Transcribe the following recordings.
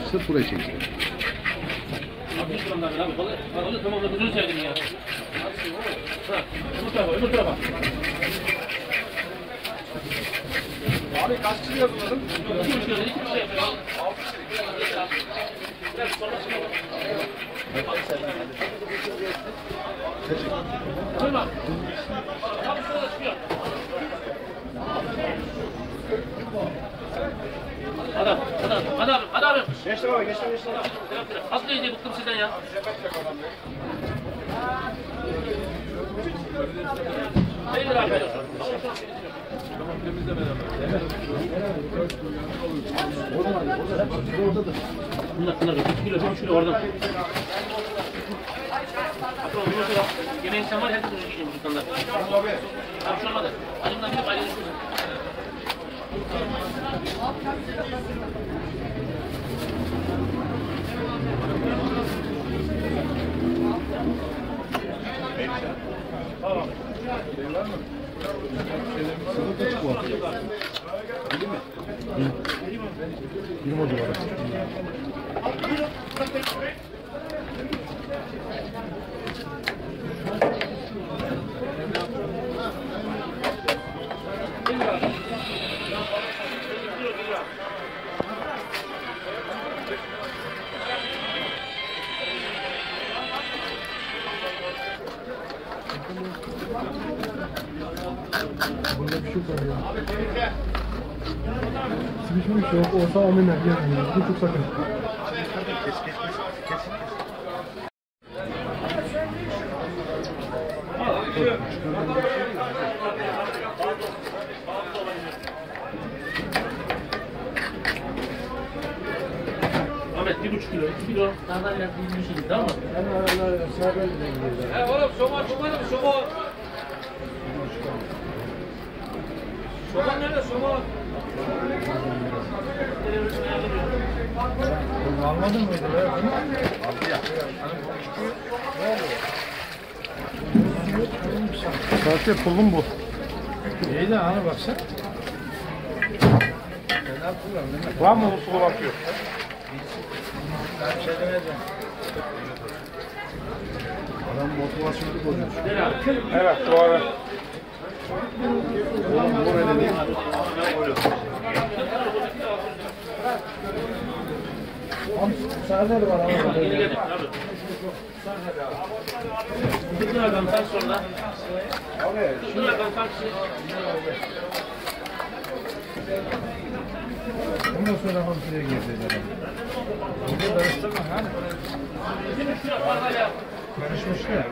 Sırf buraya çekti. Tamam, gözünü sevdim ya. Öbür tarafa. Abi kaç kişi yazıladın? 2 kişi yapıyor. Durma. Tam şurada çıkıyor. Hadi abi. Geçtim abi, geçtim. Aslı iyice bıktım sizden ya. Hayırdır abi? Bunlar 2 kilo, 3 kilo oradan. Patron, bunu sonra yemeğin sen var, herkes yiyeceğim bu dükkanda. Abi şu olmadı. Acımdan bir ayrı düşürdüm. Tamam. Sıvı kaç bu? Değil mi? 20 oldu bana. Bunda bir şey var ya. Sıkışmış yok. Olsa amına yani. Bu çok sakın. Kes. Ahmet 1,5 kilo, 2 kilo daha da ileride bir şey değil, tamam mı? Oğlum soğan soğan. Soğan nerede soğan? Almadın mıydı be? Aldı ya. Sadece pulum bu. İyi de hani baksana. Var mı bu sulu bakıyor? Ben bir şey demeyeceğim. Adam motivasyonu bozuyor. Evet doğru. Oğlum bu öyle değil. Serdar var ama. Yeni geldik abi. Kırklardan kaç sonra? Kırklardan kaç? Ondan sonra hamsiye girdi. Burada karıştırma ha. Bizim şuraya var hala. Karışmış ya.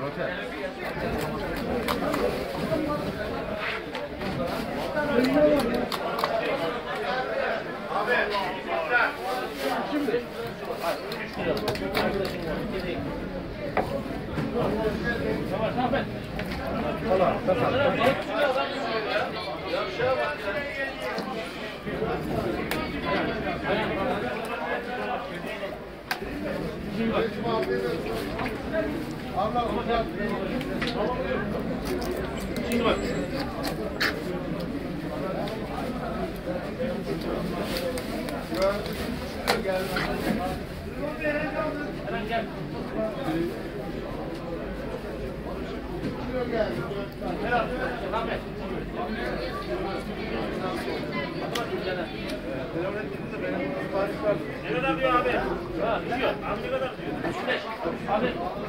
Şimdi. Yavaş Ahmet. Tamam, tamam. Şimdi bak. Hemen gel. Helal. Ahmet. Ne kadar diyor abi? Ha, düşüyor. Abi ne kadar diyor? 35. Abi